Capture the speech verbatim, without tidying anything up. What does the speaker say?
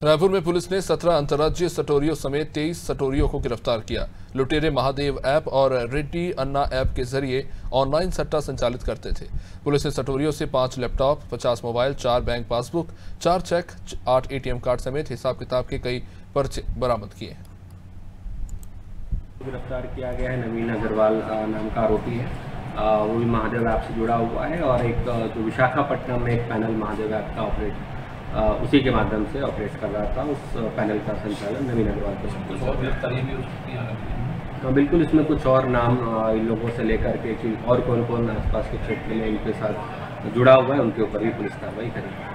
रायपुर में पुलिस ने सत्रह अंतर्राज्यीय सटोरियों समेत तेईस सटोरियों को गिरफ्तार किया। लुटेरे महादेव ऐप और रेड्डी अन्ना ऐप के जरिए ऑनलाइन सट्टा संचालित करते थे। पुलिस ने सटोरियों से पांच लैपटॉप, पचास मोबाइल, चार बैंक पासबुक, चार चेक, आठ एटीएम कार्ड समेत हिसाब किताब के कई पर्चे बरामद किए। गिरफ्तार किया गया है नवीन अग्रवाल नाम का आरोपी है, वो भी महादेव ऐप से जुड़ा हुआ है और एक जो विशाखापट्टनम में एक पैनल महादेव ऐप का ऑपरेट उसी के माध्यम से ऑपरेट कर रहा था। उस पैनल का संचालन नवीन अग्रवाल को तो बिल्कुल इसमें कुछ और नाम इन लोगों से लेकर के और कौन कौन आसपास के क्षेत्र में इनके साथ जुड़ा हुआ है उनके ऊपर भी पुलिस कार्रवाई करेगी।